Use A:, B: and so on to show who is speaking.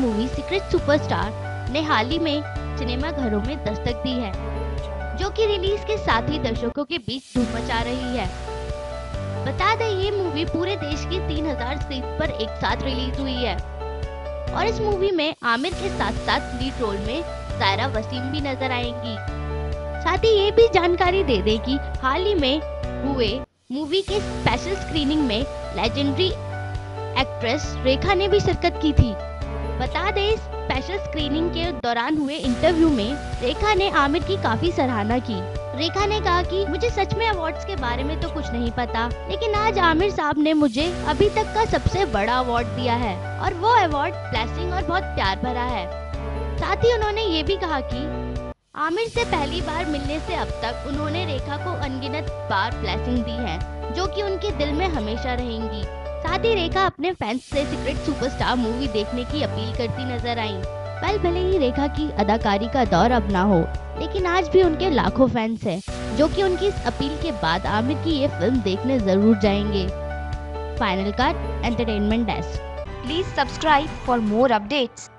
A: Movie secret superstar ने हाल ही में cinema घरों में दस्तक दी है, जो कि रिलीज के साथ ही दर्शकों के बीच धूम मचा रही है। बता दें, ये मूवी पूरे देश की 3000 स्क्रीन पर एक साथ रिलीज हुई है और इस मूवी में आमिर के साथ साथ लीड रोल में सायरा वसीम भी नजर आएंगी। साथ ही ये भी जानकारी दे दें कि हाल ही में हुए मूवी के स्पेशल स्क्रीनिंग में लेजेंडरी एक्ट्रेस रेखा ने भी शिरकत की थी। बता दें, स्पेशल स्क्रीनिंग के दौरान हुए इंटरव्यू में रेखा ने आमिर की काफी सराहना की। रेखा ने कहा कि मुझे सच में अवार्ड्स के बारे में तो कुछ नहीं पता, लेकिन आज आमिर साहब ने मुझे अभी तक का सबसे बड़ा अवार्ड दिया है और वो अवार्ड ब्लेसिंग और बहुत प्यार भरा है। साथ ही उन्होंने ये भी कहा कि आमिर से पहली बार मिलने से अब तक उन्होंने रेखा को अनगिनत बार ब्लेसिंग दी है, जो कि उनके दिल में हमेशा रहेंगी। साथ ही रेखा अपने फैंस से सीक्रेट सुपरस्टार मूवी देखने की अपील करती नजर आईं। भले ही रेखा की अदाकारी का दौर अब ना हो, लेकिन आज भी उनके लाखों फैंस हैं, जो कि उनकी इस अपील के बाद आमिर की ये फिल्म देखने जरूर जाएंगे। Final cut entertainment desk.
B: Please subscribe for more updates.